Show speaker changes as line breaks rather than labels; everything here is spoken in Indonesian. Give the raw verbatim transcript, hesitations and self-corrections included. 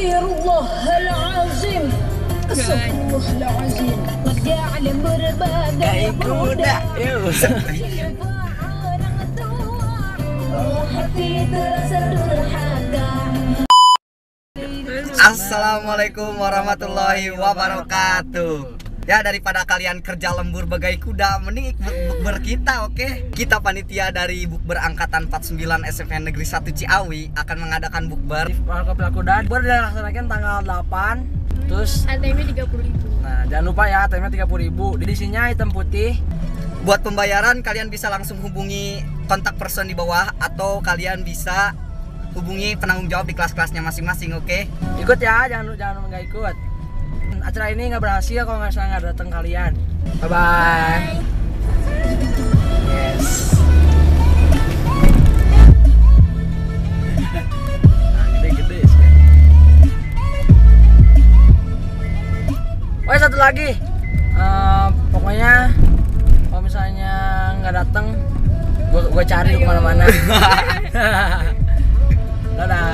Astagfirullahalazim. Astagfirullahalazim. Ngejalan berbagai
kuda.
Hati terasa durhaka.
Assalamualaikum warahmatullahi wabarakatuh. Ya, daripada kalian kerja lembur bagai kuda, mending ikut bukber kita, oke? Okay? Kita panitia dari bukber angkatan empat puluh sembilan S M P Negeri satu Ciawi akan mengadakan bukber
Warkop Kuda. Bukber dilaksanakan tanggal delapan. Terus
A T M-nya tiga puluh ribu.
Nah, jangan lupa ya, A T M-nya tiga puluh ribu. Edisinya hitam putih.
Buat pembayaran kalian bisa langsung hubungi kontak person di bawah, atau kalian bisa hubungi penanggung jawab di kelas-kelasnya masing-masing, oke? Okay?
Ikut ya, jangan jangan nggak ikut. Acara ini nggak berhasil kalau nggak salah nggak datang kalian. Bye bye. Yes. Nah, gede-gede sih. Oh, satu lagi. Uh, pokoknya kalau misalnya nggak datang, gua gua cari kemana-mana. Dadah.